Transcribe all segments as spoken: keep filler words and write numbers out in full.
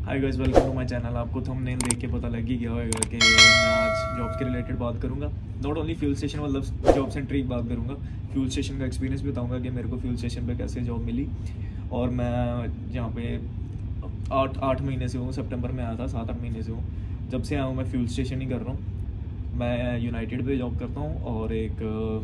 Hi guys, welcome to my channel. आपको thumbnail देख के पता लग ही गया होगा कि मैं आज जॉब्स के रिलेटेड बात करूंगा। नॉट ओनली फ्यूल स्टेशन, मतलब जॉब सेंट्रिक बात करूंगा। फ्यूल स्टेशन का एक्सपीरियंस भी बताऊंगा कि मेरे को फ्यूल स्टेशन पे कैसे जॉब मिली। और मैं यहाँ पे आठ आठ महीने से हूँ, सितंबर में आया था, सात आठ महीने से हूँ। जब से आया हूँ मैं फ्यूल स्टेशन ही कर रहा हूँ। मैं यूनाइटेड पे जॉब करता हूँ और एक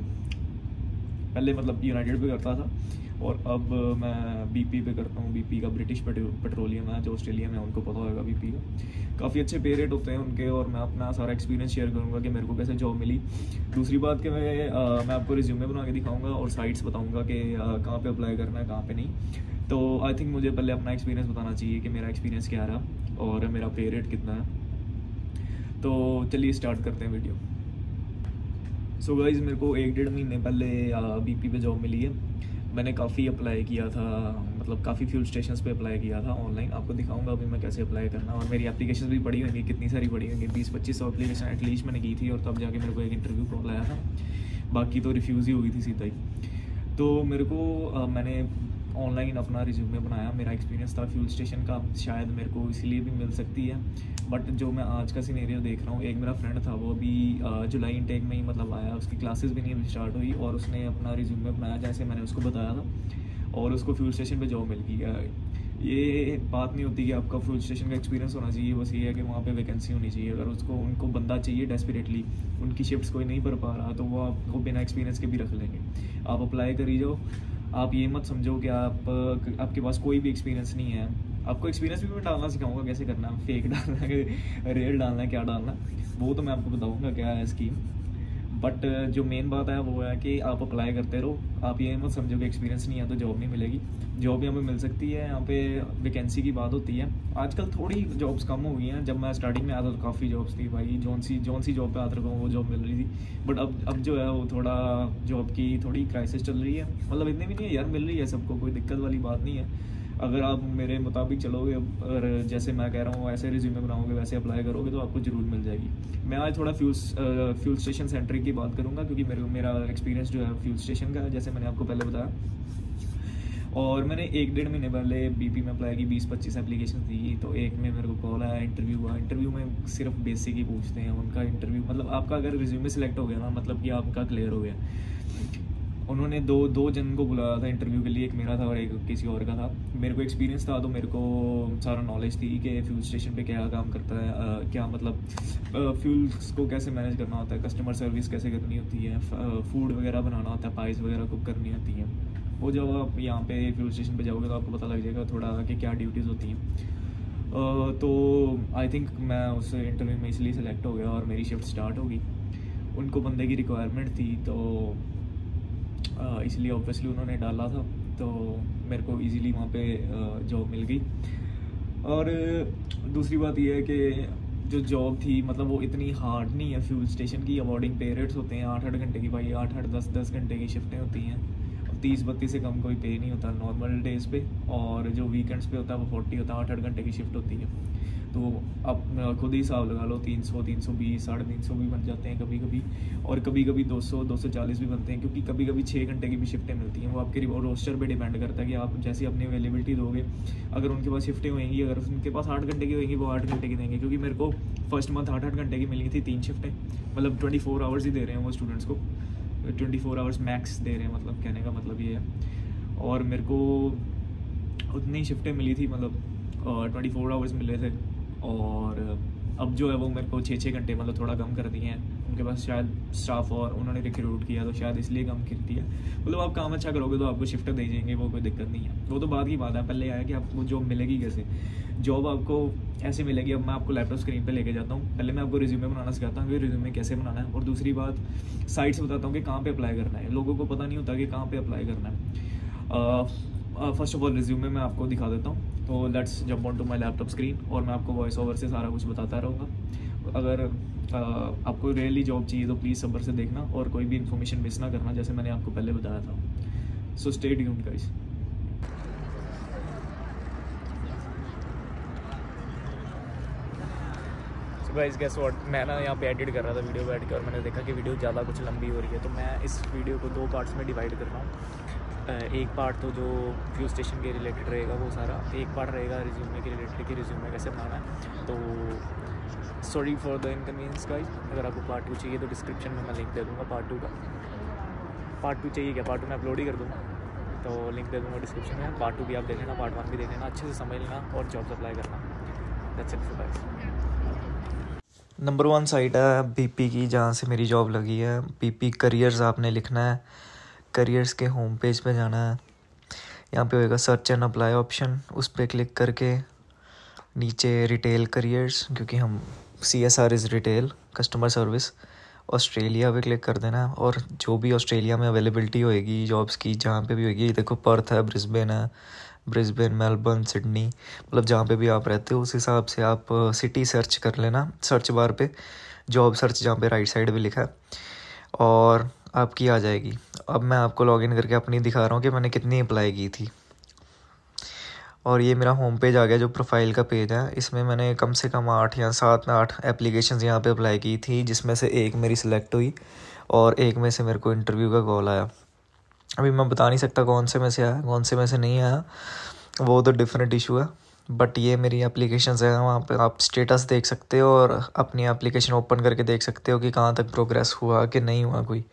पहले मतलब यूनाइटेड पे करता था और अब मैं बीपी पे करता हूँ। बीपी का ब्रिटिश पेट्रोलियम है जो ऑस्ट्रेलिया में, उनको पता होगा बीपी का। काफ़ी अच्छे पे रेट होते हैं उनके। और मैं अपना सारा एक्सपीरियंस शेयर करूँगा कि मेरे को कैसे जॉब मिली। दूसरी बात कि मैं आ, मैं आपको रिज्यूमे बना के दिखाऊँगा और साइट्स बताऊँगा कि कहाँ पे अप्लाई करना है, कहाँ पे नहीं। तो आई थिंक मुझे पहले अपना एक्सपीरियंस बताना चाहिए कि मेरा एक्सपीरियंस क्या रहा और मेरा पे रेट कितना है। तो चलिए स्टार्ट करते हैं वीडियो। सो गाइस, मेरे को एक डेढ़ महीने पहले बीपी पे जॉब मिली है। मैंने काफ़ी अप्लाई किया था, मतलब काफ़ी फ्यूल स्टेशंस पे अप्लाई किया था ऑनलाइन। आपको दिखाऊंगा अभी मैं कैसे अप्लाई करना। और मेरी एप्लीकेशन भी पड़ी होंगी, कितनी सारी पड़ी होंगी, बीस पच्चीस सौ एप्लीकेशन एटलीस्ट मैंने की थी। और तब जाके मेरे को एक इंटरव्यू कॉल आया था, बाकी तो रिफ्यूज़ ही हुई थी सीधा ही। तो मेरे को आ, मैंने ऑनलाइन अपना रिज्यूमे बनाया। मेरा एक्सपीरियंस था फ्यूल स्टेशन का, शायद मेरे को इसीलिए भी मिल सकती है। बट जो मैं आज का सिनेरियो देख रहा हूँ, एक मेरा फ्रेंड था, वो अभी जुलाई इनटेक में ही मतलब आया, उसकी क्लासेस भी नहीं अभी स्टार्ट हुई और उसने अपना रिज्यूमे बनाया जैसे मैंने उसको बताया था और उसको फ्यूल स्टेशन पे जॉब मिल गई। ये बात नहीं होती कि आपका फ्यूल स्टेशन का एक्सपीरियंस होना चाहिए, बस ये है कि वहाँ पे वैकेंसी होनी चाहिए। अगर उसको उनको बंदा चाहिए डेस्परेटली, उनकी शिफ्ट्स कोई नहीं भर पा रहा, तो वो आपको बिना एक्सपीरियंस के भी रख लेंगे। आप अप्लाई करी जाओ। आप ये मत समझो कि आप आपके पास कोई भी एक्सपीरियंस नहीं है। आपको एक्सपीरियंस भी मैं डालना सिखाऊंगा, कैसे करना है, फेक डालना है, रियल डालना है, क्या डालना है, वो तो मैं आपको बताऊंगा क्या है स्कीम। बट जो मेन बात है वो है कि आप अप्लाई करते रहो। आप ये मत समझो कि एक्सपीरियंस नहीं है तो जॉब नहीं मिलेगी। जॉब यहाँ पे मिल सकती है। यहाँ पे वैकेंसी की बात होती है। आजकल थोड़ी जॉब्स कम हो गई हैं। जब मैं स्टार्टिंग में आया था तो काफ़ी जॉब्स थी भाई। जौन सी जौन सी जॉब पे आता रहा वो जॉब मिल रही थी। बट अब अब जो है वो थोड़ा जॉब की थोड़ी क्राइसिस चल रही है। मतलब इतनी भी नहीं है यार, मिल रही है सबको, कोई दिक्कत वाली बात नहीं है। अगर आप मेरे मुताबिक चलोगे और जैसे मैं कह रहा हूँ ऐसे रिज्यूमे बनाओगे, वैसे अप्लाई करोगे तो आपको ज़रूर मिल जाएगी। मैं आज थोड़ा फ्यूल फ्यूल स्टेशन सेंट्रिक की बात करूँगा क्योंकि मेरे मेरा एक्सपीरियंस जो है फ्यूल स्टेशन का है, जैसे मैंने आपको पहले बताया। और मैंने एक डेढ़ महीने पहले बीपी में अप्लाई की, बीस पच्चीस एप्लीकेशन दी। तो एक में मेरे को कॉल आया, इंटरव्यू हुआ। इंटरव्यू में सिर्फ बेसिक ही पूछते हैं उनका इंटरव्यू, मतलब आपका अगर रिज्यूमे सिलेक्ट हो गया ना, मतलब कि आपका क्लियर हो गया। उन्होंने दो दो जन को बुलाया था इंटरव्यू के लिए, एक मेरा था और एक किसी और का था। मेरे को एक्सपीरियंस था तो मेरे को सारा नॉलेज थी कि फ्यूल स्टेशन पे क्या काम करता है, आ, क्या मतलब फ्यूल्स को कैसे मैनेज करना होता है, कस्टमर सर्विस कैसे करनी होती है, फूड वगैरह बनाना होता है, पाइस वगैरह कुक करनी होती हैं। वो जब आप यहाँ पे फ्यूल स्टेशन पे जाओगे तो आपको पता लग जाएगा थोड़ा कि क्या ड्यूटीज़ होती हैं। तो आई थिंक मैं उस इंटरव्यू में इसलिए सेलेक्ट हो गया और मेरी शिफ्ट स्टार्ट होगी। उनको बंदे की रिक्वायरमेंट थी तो इसलिए ऑब्वियसली उन्होंने डाला था, तो मेरे को इजीली वहाँ पे जॉब मिल गई। और दूसरी बात यह है कि जो जॉब थी मतलब वो इतनी हार्ड नहीं है। फ्यूल स्टेशन की अवॉर्डिंग पे रेट्स होते हैं आठ आठ घंटे की भाई, आठ आठ दस दस घंटे की शिफ्टें होती हैं। तीस बत्तीस से कम कोई पे नहीं होता नॉर्मल डेज़ पे, और जो वीकेंड्स पे होता है वो फोर्टी होता है। आठ आठ घंटे की शिफ्ट होती है। तो आप खुद ही हिसाब लगा लो, तीन सौ तीन सौ बीस साढ़े तीन सौ भी बन जाते हैं कभी कभी, और कभी कभी दो सौ दो सौ चालीस भी बनते हैं, क्योंकि कभी कभी छः घंटे की भी शिफ्टें मिलती हैं। वो आपके रोस्टर पे डिपेंड करता है कि आप जैसी अपनी अवेलेबिलिटी दोगे। अगर उनके पास शिफ्टें होंगी, अगर उनके पास आठ घंटे की होंगी वो आठ घंटे की देंगे। क्योंकि मेरे को फर्स्ट मंथ आठ आठ घंटे की मिली थी, तीन शिफ्टें, मतलब ट्वेंटी फोर आवर्स ही दे रहे हैं वो स्टूडेंट्स को, ट्वेंटी फोर आवर्स मैक्स दे रहे हैं, मतलब कहने का मतलब ये है। और मेरे को उतनी शिफ्टें मिली थी, मतलब ट्वेंटी फोर आवर्स मिले थे। और अब जो है वो मेरे को छः छः घंटे मतलब थोड़ा कम कर दिए हैं। उनके पास शायद स्टाफ और उन्होंने रिक्रूट किया तो शायद इसलिए कम कर दिया। मतलब आप काम अच्छा करोगे तो आपको शिफ्ट दे देंगे, वो कोई दिक्कत नहीं है। वो तो बात की बात है। पहले आया कि आपको जॉब मिलेगी कैसे। जॉब आपको ऐसे मिलेगी। अब मैं आपको लैपटॉप स्क्रीन पे लेके जाता हूँ। पहले मैं आपको रिज्यूमे बनाना सिखाता हूँ कि रिज्यूमे कैसे बनाना है, और दूसरी बात साइट्स बताता हूँ कि कहाँ पे अप्लाई करना है। लोगों को पता नहीं होता कि कहाँ पे अप्लाई करना है। फर्स्ट ऑफ ऑल रिज्यूमे मैं आपको दिखा देता हूँ। तो let's jump on to my laptop screen और मैं आपको वॉइस ओवर से सारा कुछ बताता रहूँगा। अगर आ, आपको रियली जॉब चाहिए तो प्लीज़ सब्र से देखना और कोई भी इन्फॉर्मेशन मिस ना करना, जैसे मैंने आपको पहले बताया था। So stay tuned guys. Guys guess what, मैं ना यहाँ पे एडिट कर रहा था वीडियो बैठ के, और मैंने देखा कि वीडियो ज़्यादा कुछ लंबी हो रही है, तो मैं इस वीडियो को दो पार्ट्स में डिवाइड कर रहा हूँ। एक पार्ट तो जो फ्यूल स्टेशन के रिलेटेड रहेगा वो सारा, एक पार्ट रहेगा रिज्यूमे के रिलेटेड कि रिज्यूमे कैसे बनाना है। तो sorry for the inconvenience guys, अगर आपको पार्ट टू चाहिए तो डिस्क्रिप्शन में मैं लिंक दे दूँगा पार्ट टू का। पार्ट टू चाहिए क्या, पार्ट टू मैं अपलोड ही कर दूँगा, तो लिंक दे दूँगा डिस्क्रिप्शन में। पार्ट टू भी आप देख लेना, पार्ट वन भी देख लेना, अच्छे से समझ लेना और जॉब्स अप्लाई करना। That's it for guys. Number one site है बीपी की, जहाँ से मेरी जॉब लगी है। बीपी करियर्स आपने लिखना है, करियर्स के होम पेज पे जाना है, यहाँ पे होएगा सर्च एंड अप्लाई ऑप्शन, उस पर क्लिक करके नीचे रिटेल करियर्स, क्योंकि हम C S R is retail customer service, Australia पे क्लिक कर देना है। और जो भी ऑस्ट्रेलिया में अवेलेबिलिटी होएगी जॉब्स की, जहाँ पे भी होएगी, देखो पर्थ है, ब्रिस्बेन है, ब्रिस्बेन, मेलबर्न, सिडनी, मतलब जहाँ पे भी आप रहते हो उस हिसाब से आप सिटी सर्च कर लेना सर्च बार पे, जॉब सर्च जहाँ पे राइट साइड पे लिखा है, और आपकी आ जाएगी। अब मैं आपको लॉगिन करके अपनी दिखा रहा हूँ कि मैंने कितनी अप्लाई की थी। और ये मेरा होम पेज आ गया जो प्रोफाइल का पेज है। इसमें मैंने कम से कम आठ या सात में आठ एप्लीकेशंस यहाँ पे अप्लाई की थी, जिसमें से एक मेरी सिलेक्ट हुई और एक में से मेरे को इंटरव्यू का कॉल आया। अभी मैं बता नहीं सकता कौन से में से आया कौन से में से नहीं आया, वो तो डिफरेंट इशू है, बट ये मेरी एप्लीकेशंस है। वहाँ पे आप स्टेटस देख सकते हो और अपनी एप्लीकेशन ओपन करके देख सकते हो कि कहाँ तक प्रोग्रेस हुआ कि नहीं हुआ कोई।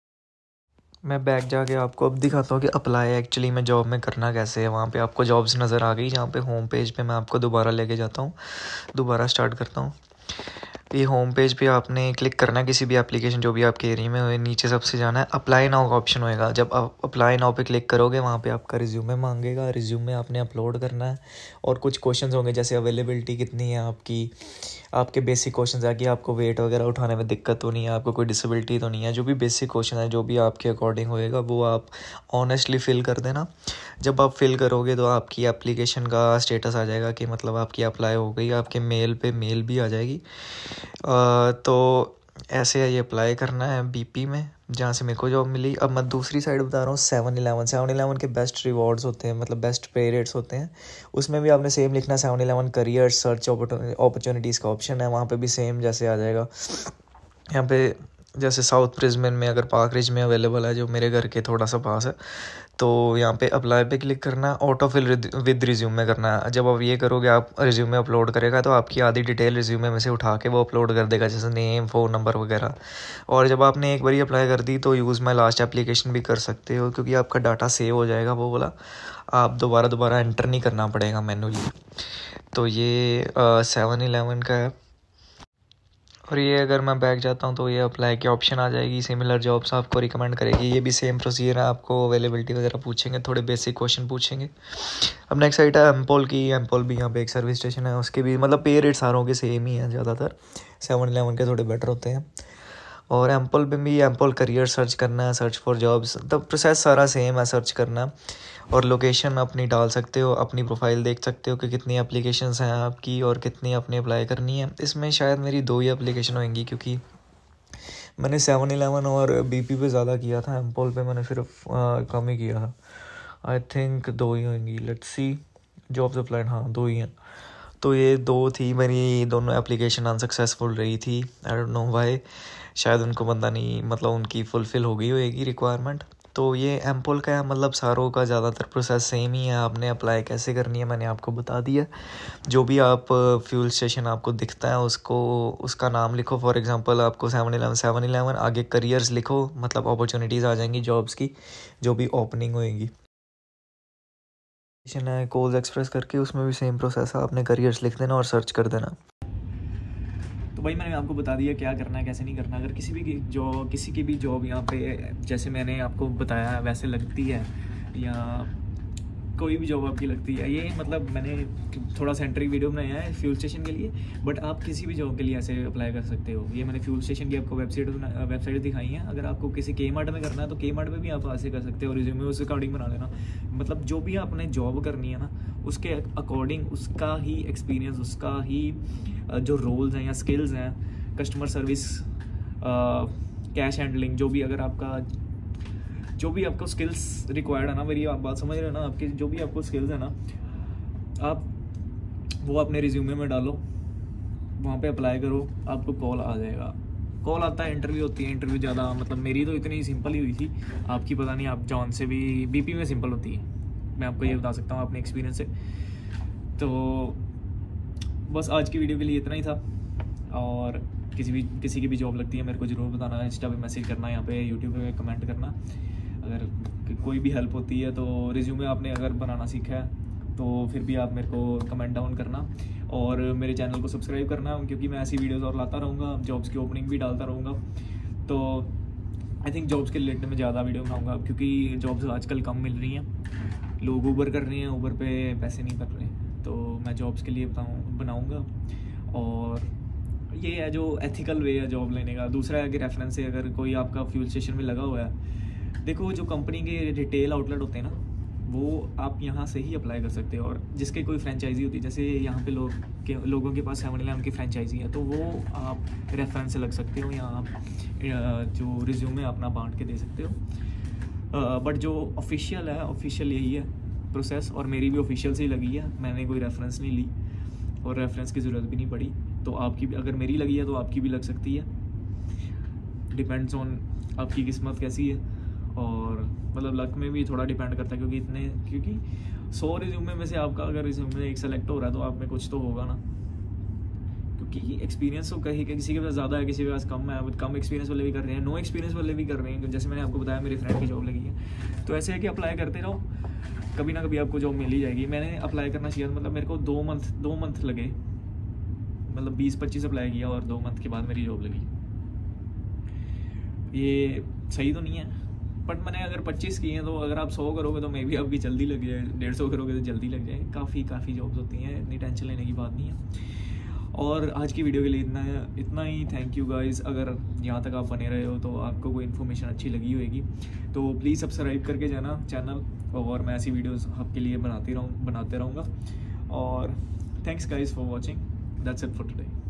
मैं बैक जाके आपको अब दिखाता हूँ कि अप्लाई एक्चुअली में जॉब में करना कैसे है। वहाँ पे आपको जॉब्स नज़र आ गई, जहाँ पे होम पेज पे मैं आपको दोबारा लेके जाता हूँ, दोबारा स्टार्ट करता हूँ। ये होम पेज पे आपने क्लिक करना है किसी भी एप्लीकेशन जो भी आपके एरिया में हो, नीचे सबसे जाना है, अप्लाई नाउ का ऑप्शन होएगा। जब आप अप्लाई नाउ पे क्लिक करोगे वहाँ पे आपका रिज्यूमे मांगेगा, रिज्यूमे आपने अपलोड करना है और कुछ क्वेश्चंस होंगे जैसे अवेलेबिलिटी कितनी है आपकी, आपके बेसिक क्वेश्चंस है कि आपको वेट वगैरह उठाने में दिक्कत तो नहीं है, आपको कोई डिसेबिलिटी तो नहीं है, जो भी बेसिक क्वेश्चन है जो भी आपके अकॉर्डिंग होएगा वो आप ऑनेस्टली फिल कर देना। जब आप फिल करोगे तो आपकी एप्लीकेशन का स्टेटस आ जाएगा कि मतलब आपकी अप्लाई हो गई, आपके मेल पे मेल भी आ जाएगी। आ, तो ऐसे ये अप्लाई करना है बीपी में, जहाँ से मेरे को जॉब मिली। अब मैं दूसरी साइड बता रहा हूँ, सेवन इलेवन सेवन इलेवन के बेस्ट रिवॉर्ड्स होते हैं, मतलब बेस्ट पे रेट्स होते हैं। उसमें भी आपने सेम लिखना है, seven eleven career search opportunities का ऑप्शन है, वहाँ पे भी सेम जैसे आ जाएगा। यहाँ पे जैसे साउथ ब्रिस्बेन में अगर पार्क रिज में अवेलेबल है, जो मेरे घर के थोड़ा सा पास है, तो यहाँ पे अप्लाई पे क्लिक करना है, ऑटो फिल विद रिज्यूमे करना है। जब आप ये करोगे, आप रिज्यूमे अपलोड करेगा तो आपकी आधी डिटेल रिज्यूमे में से उठा के वो अपलोड कर देगा, जैसे नेम, फ़ोन नंबर वगैरह। और जब आपने एक बार अप्लाई कर दी तो यूज़ माई लास्ट एप्लीकेशन भी कर सकते हो, क्योंकि आपका डाटा सेव हो जाएगा, वो बोला आप दोबारा दोबारा एंटर नहीं करना पड़ेगा मैनुअली। तो ये सेवन इलेवन का है। और ये अगर मैं बैक जाता हूँ तो ये अप्लाई के ऑप्शन आ जाएगी, सिमिलर जॉब्स आपको रिकमेंड करेगी। ये भी सेम प्रोसीजर है, आपको अवेलेबिलिटी वगैरह पूछेंगे, थोड़े बेसिक क्वेश्चन पूछेंगे। अब नेक्स्ट साइट है एम्पोल की। एम्पोल भी यहाँ पे एक सर्विस स्टेशन है, उसके भी मतलब पे रेट सारों के सेम ही हैं ज़्यादातर, सेवन इलेवन के थोड़े बेटर होते हैं। और एम्पोल पे भी एम्पोल करियर सर्च करना है, सर्च फॉर जॉब्स, तो प्रोसेस सारा सेम है, सर्च करना है और लोकेशन अपनी डाल सकते हो, अपनी प्रोफाइल देख सकते हो कि कितनी एप्लीकेशंस हैं आपकी और कितनी अपनी अप्लाई करनी है। इसमें शायद मेरी दो ही एप्लीकेशन होंगी, क्योंकि मैंने सेवन इलेवन और बीपी पे ज़्यादा किया था, एम्पोल पे मैंने सिर्फ कम ही किया था। आई थिंक दो ही होंगी, लेट्स सी जॉब्स अप्लाइड, हाँ दो ही हैं। तो ये दो थी मेरी, दोनों एप्लीकेशन अनसक्सेसफुल रही थी। आई डोंट नो व्हाई, शायद उनको बंदा नहीं, मतलब उनकी फुलफ़िल हो गई होएगी रिक्वायरमेंट। तो ये एम्पोल का है, मतलब सारों का ज़्यादातर प्रोसेस सेम ही है। आपने अप्लाई कैसे करनी है मैंने आपको बता दिया। जो भी आप फ्यूल स्टेशन आपको दिखता है उसको उसका नाम लिखो। फॉर एग्जांपल आपको सेवन इलेवन सेवन इलेवन आगे करियर्स लिखो, मतलब अपॉर्चुनिटीज़ आ जाएंगी जॉब्स की जो भी ओपनिंग होएगी। है कोल्स एक्सप्रेस करके, उसमें भी सेम प्रोसेस है, आपने करियर्स लिख देना और सर्च कर देना। तो भाई मैंने आपको बता दिया क्या करना है कैसे नहीं करना। अगर किसी भी जो किसी की भी जॉब यहाँ पे जैसे मैंने आपको बताया वैसे लगती है, या कोई भी जॉब आपकी लगती है, ये मतलब मैंने थोड़ा सेंट्रिक वीडियो बनाया है फ्यूल स्टेशन के लिए, बट आप किसी भी जॉब के लिए ऐसे अप्लाई कर सकते हो। ये मैंने फ्यूल स्टेशन की आपको वेबसाइट वेबसाइट दिखाई है। अगर आपको किसी के मार्ट में करना है तो के मार्ट में भी आप ऐसे कर सकते हो, रिज्यूमे उस अकॉर्डिंग बना लेना। मतलब जो भी आपने जॉब करनी है ना, उसके अकॉर्डिंग उसका ही एक्सपीरियंस, उसका ही जो रोल्स हैं या स्किल्स हैं, कस्टमर सर्विस, कैश हैंडलिंग, जो भी अगर आपका जो भी आपको स्किल्स रिक्वायर्ड है ना, मेरी आप बात समझ रहे हो ना, आपकी जो भी आपको स्किल्स है ना, आप वो अपने रिज्यूमे में डालो, वहाँ पे अप्लाई करो, आपको कॉल आ जाएगा। कॉल आता है, इंटरव्यू होती है। इंटरव्यू ज़्यादा मतलब मेरी तो इतनी सिंपल ही हुई थी, आपकी पता नहीं, आप जॉन से भी बीपी में सिंपल होती है, मैं आपको ये बता सकता हूँ अपने एक्सपीरियंस से। तो बस आज की वीडियो के लिए इतना ही था, और किसी भी किसी की भी जॉब लगती है मेरे को ज़रूर बताना, इंस्टा पे मैसेज करना, यहाँ पे यूट्यूब पे कमेंट करना। अगर कोई भी हेल्प होती है तो रिज्यूमे आपने अगर बनाना सीखा है तो फिर भी आप मेरे को कमेंट डाउन करना, और मेरे चैनल को सब्सक्राइब करना, क्योंकि मैं ऐसी वीडियोस और लाता रहूँगा, जॉब्स की ओपनिंग भी डालता रहूँगा। तो आई थिंक जॉब्स के रिलेटेड में ज़्यादा वीडियो बनाऊँगा, क्योंकि जॉब्स आजकल कम मिल रही हैं, लोग ऊबर कर रहे हैं, ऊबर पे पैसे नहीं कर रहे, तो मैं जॉब्स के लिए बताऊँ बनाऊँगा। और ये है जो एथिकल वे है जॉब लेने का। दूसरा है कि रेफरेंस से अगर कोई आपका फ्यूल स्टेशन में लगा हुआ है, देखो जो कंपनी के रिटेल आउटलेट होते हैं ना, वो आप यहाँ से ही अप्लाई कर सकते हो। और जिसके कोई फ्रेंचाइजी होती है, जैसे यहाँ पे लोग के लोगों के पास सेवन इलेवन की फ्रेंचाइजी है, तो वो आप रेफरेंस से लग सकते हो, या आप जो रिज्यूमे अपना बांट के दे सकते हो। बट जो ऑफिशियल है, ऑफिशियल यही है प्रोसेस, और मेरी भी ऑफिशियल से ही लगी है, मैंने कोई रेफरेंस नहीं ली और रेफरेंस की ज़रूरत भी नहीं पड़ी। तो आपकी भी अगर मेरी लगी है तो आपकी भी लग सकती है, डिपेंड्स ऑन आपकी किस्मत कैसी है, और मतलब लक में भी थोड़ा डिपेंड करता है, क्योंकि इतने क्योंकि सौ रिज्यूमे में से आपका अगर रिज्यूमे एक सेलेक्ट हो रहा है तो आप में कुछ तो होगा ना, क्योंकि एक्सपीरियंस तो कहीं किसी के पास ज़्यादा है, किसी के पास कम है, कम एक्सपीरियंस वाले भी कर रहे हैं, नो एक्सपीरियंस वाले भी कर रहे हैं। जैसे मैंने आपको बताया मेरी फ्रेंड की जॉब लगी है, तो ऐसे है कि अप्लाई करते रहो, कभी ना कभी आपको जॉब मिल ही जाएगी। मैंने अप्लाई करना चाहिए, मतलब मेरे को दो मंथ दो मंथ लगे, मतलब बीस पच्चीस अप्लाई किया और दो मंथ के बाद मेरी जॉब लगी। ये सही तो नहीं है, बट मैंने अगर पच्चीस किए हैं, तो अगर आप सौ करोगे तो मे भी आपकी जल्दी लग जाए, डेढ़ सौ करोगे तो जल्दी लग जाए। काफ़ी काफ़ी जॉब्स होती हैं, इतनी टेंशन लेने की बात नहीं है। और आज की वीडियो के लिए इतना इतना ही। थैंक यू गाइस, अगर यहाँ तक आप बने रहे हो तो आपको कोई इन्फॉर्मेशन अच्छी लगी होगी, तो प्लीज़ सब्सक्राइब करके जाना चैनल, और मैं ऐसी वीडियोज़ आपके लिए बनाती रहूँ बनाते रहूँगा। और thanks guys for watching, that's it for today.